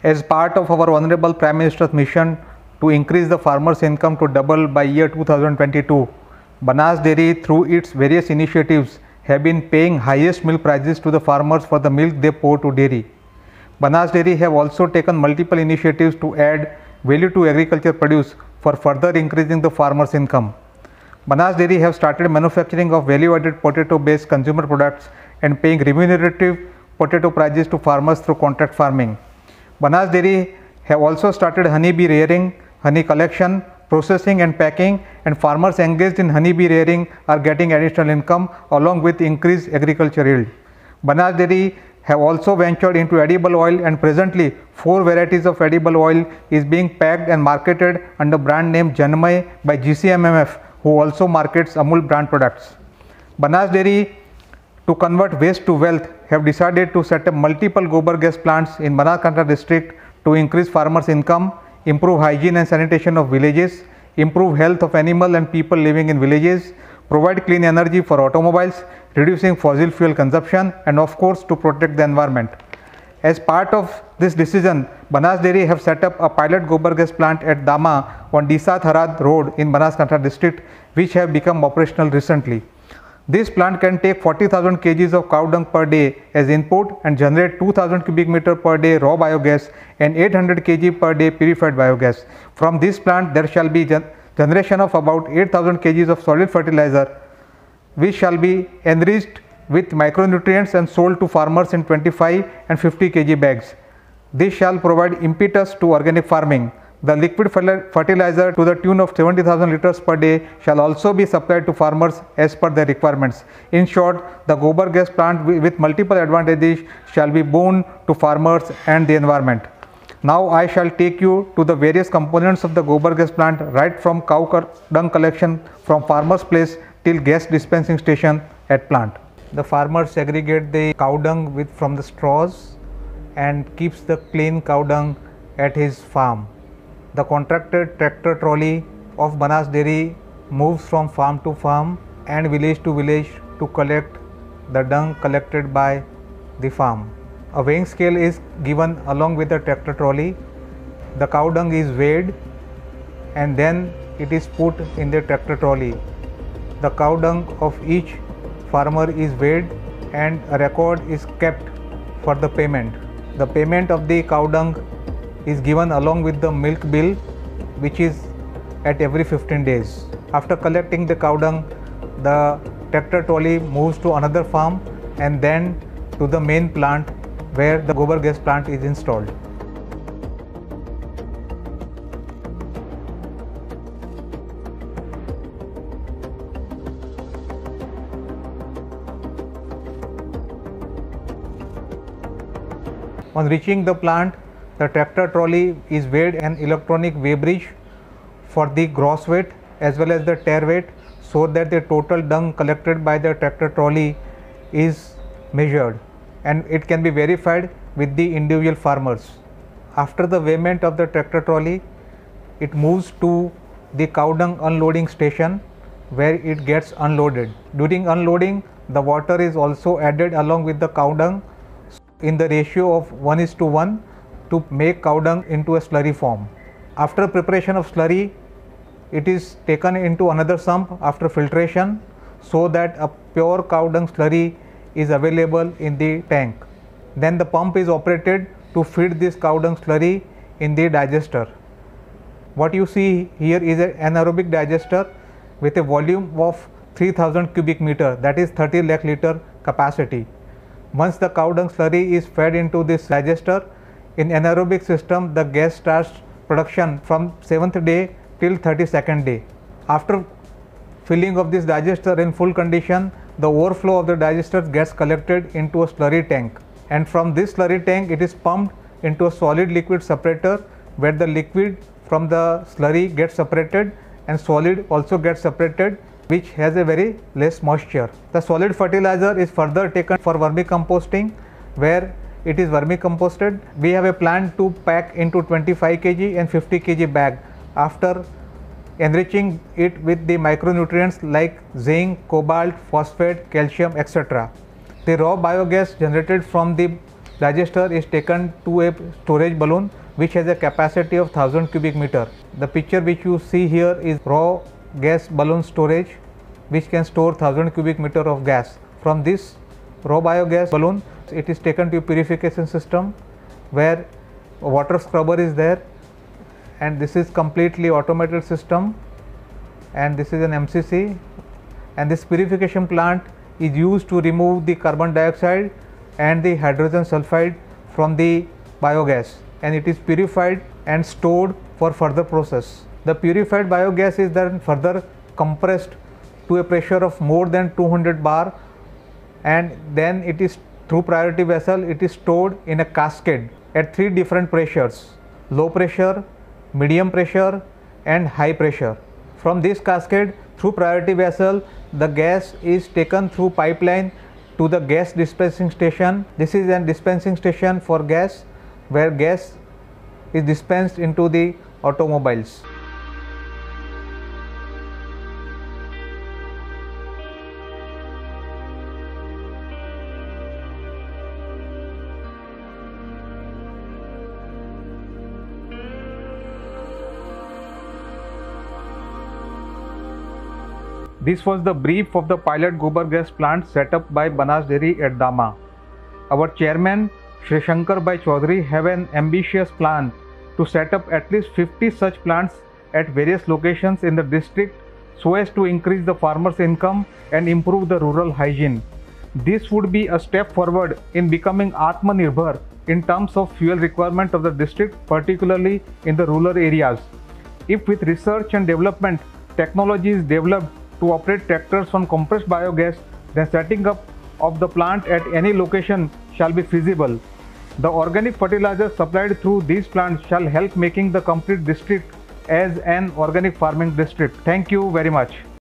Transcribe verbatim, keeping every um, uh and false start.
As part of our Honorable Prime Minister's mission to increase the farmers' income to double by year two thousand twenty-two, Banas Dairy through its various initiatives have been paying highest milk prices to the farmers for the milk they pour to dairy. Banas Dairy have also taken multiple initiatives to add value to agriculture produce for further increasing the farmers' income. Banas Dairy have started manufacturing of value-added potato-based consumer products and paying remunerative potato prices to farmers through contract farming. Banas Dairy have also started honeybee rearing, honey collection, processing and packing, and farmers engaged in honeybee rearing are getting additional income along with increased agriculture yield. Banas Dairy have also ventured into edible oil, and presently four varieties of edible oil is being packed and marketed under brand name Janmay by G C M M F, who also markets Amul brand products. Banas Dairy, to convert waste to wealth, have decided to set up multiple gobar gas plants in Banaskantha district to increase farmers' income, improve hygiene and sanitation of villages, improve health of animal and people living in villages, provide clean energy for automobiles, reducing fossil fuel consumption, and of course to protect the environment. As part of this decision, Banas Dairy have set up a pilot gobar gas plant at Dama on Disa Tharad road in Banaskantha district, which have become operational recently. This plant can take forty thousand kilograms of cow dung per day as input and generate two thousand cubic meter per day raw biogas and eight hundred kilograms per day purified biogas. From this plant, there shall be gen generation of about eight thousand kilograms of solid fertilizer, which shall be enriched with micronutrients and sold to farmers in twenty-five and fifty kilograms bags. This shall provide impetus to organic farming. The liquid fertilizer to the tune of seventy thousand liters per day shall also be supplied to farmers as per their requirements. In short, the gobar gas plant with multiple advantages shall be boon to farmers and the environment. Now I shall take you to the various components of the gobar gas plant, right from cow dung collection from farmer's place till gas dispensing station at plant. The farmer segregate the cow dung with from the straws and keeps the clean cow dung at his farm. The contracted tractor trolley of Banas Dairy moves from farm to farm and village to village to collect the dung collected by the farm. A weighing scale is given along with the tractor trolley. The cow dung is weighed and then it is put in the tractor trolley. The cow dung of each farmer is weighed and a record is kept for the payment. The payment of the cow dung is given along with the milk bill, which is at every fifteen days. After collecting the cow dung, the tractor trolley moves to another farm and then to the main plant where the gobar gas plant is installed. On reaching the plant, the tractor trolley is weighed an electronic weigh bridge for the gross weight as well as the tare weight, so that the total dung collected by the tractor trolley is measured and it can be verified with the individual farmers. After the weighment of the tractor trolley, it moves to the cow dung unloading station where it gets unloaded. During unloading, the water is also added along with the cow dung in the ratio of one is to one to make cow dung into a slurry form. After preparation of slurry, it is taken into another sump after filtration so that a pure cow dung slurry is available in the tank. Then the pump is operated to feed this cow dung slurry in the digester. What you see here is an anaerobic digester with a volume of three thousand cubic meter, that is thirty lakh liter capacity. Once the cow dung slurry is fed into this digester, in anaerobic system, the gas starts production from seventh day till thirty-second day. After filling of this digester in full condition, the overflow of the digester gets collected into a slurry tank, and from this slurry tank it is pumped into a solid liquid separator where the liquid from the slurry gets separated and solid also gets separated, which has a very less moisture. The solid fertilizer is further taken for vermicomposting, where it is vermicomposted. We have a plan to pack into twenty-five kilograms and fifty kilograms bag after enriching it with the micronutrients like zinc, cobalt, phosphate, calcium, et cetera. The raw biogas generated from the digester is taken to a storage balloon which has a capacity of one thousand cubic meter. The picture which you see here is raw gas balloon storage which can store one thousand cubic meter of gas. From this raw biogas balloon, it is taken to a purification system where a water scrubber is there, and this is completely automated system, and this is an M C C, and this purification plant is used to remove the carbon dioxide and the hydrogen sulfide from the biogas, and it is purified and stored for further process. The purified biogas is then further compressed to a pressure of more than two hundred bar, and then it is through priority vessel it is stored in a cascade at three different pressures: low pressure, medium pressure and high pressure. From this cascade through priority vessel, the gas is taken through pipeline to the gas dispensing station. This is a dispensing station for gas where gas is dispensed into the automobiles. This was the brief of the pilot gobar gas plant set up by Banas Dairy at Dama. Our chairman Shri Shankar Bhai Chaudhary have an ambitious plan to set up at least fifty such plants at various locations in the district so as to increase the farmers' income and improve the rural hygiene. This would be a step forward in becoming Atmanirbhar in terms of fuel requirement of the district, particularly in the rural areas. If with research and development technology is developed to operate tractors on compressed biogas, then setting up of the plant at any location shall be feasible. The organic fertilizer supplied through these plants shall help making the complete district as an organic farming district. Thank you very much.